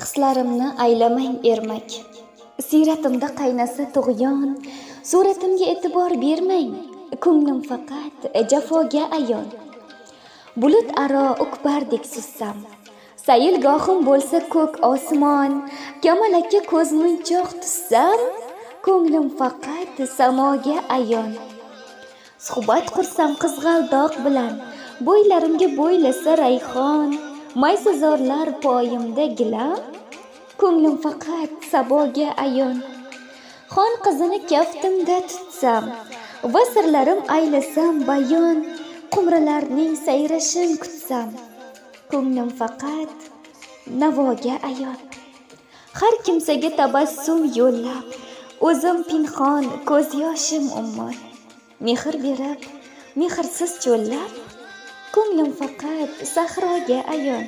Hislarimni aylamang ermak. Siyratimda qaynasa tug'yon, suratimga e'tibor bermang. Ko'nglim faqat jafoga ayon. Bulut aro ukbardek sussam, sayilgohim bo'lsa ko'k osmon, kamalakka ko'zmunchoq tussam, ko'nglim faqat samoga ayon. Suhbat qursam qizg'aldoq bilan, bo'ylarimga bo'ylasa rayhon, maysazorlar poyimda gilam, ko'nglim faqat saboga ayon. Xon qizini kaftimda tutsam va sirlarim aylasam bayon, qumralarning sayrashin kutsam, ko'nglim faqat navoga ayon. Har kimsaga tabassum yo'llab, o'zim pinhon ko'z yoshim ummon, mehr berib mehrsiz cho'llab, ko'nglim faqat sahroga ayon.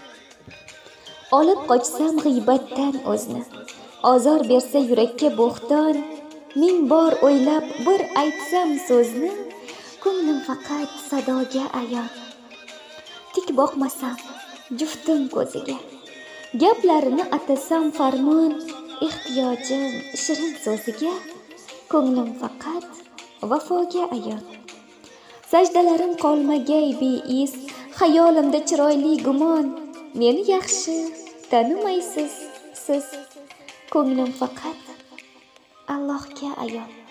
Olib qochsam g'iybatdan o'zni, ozor bersa yurakka bo'xton, ming bor o'ylab bir aytsam so'zni, ko'nglim faqat sadoga ayon. Tik boqmasam juftim ko'ziga, gaplarini atasam farmon, ehtiyojim shirin so'ziga, ko'nglim faqat vafoga ayon. Sajdalarim qolmagay beis, xayolimda chiroyli gumon, meni yaxshi tanimaysiz siz, ko'nglim faqat Allohga ayon.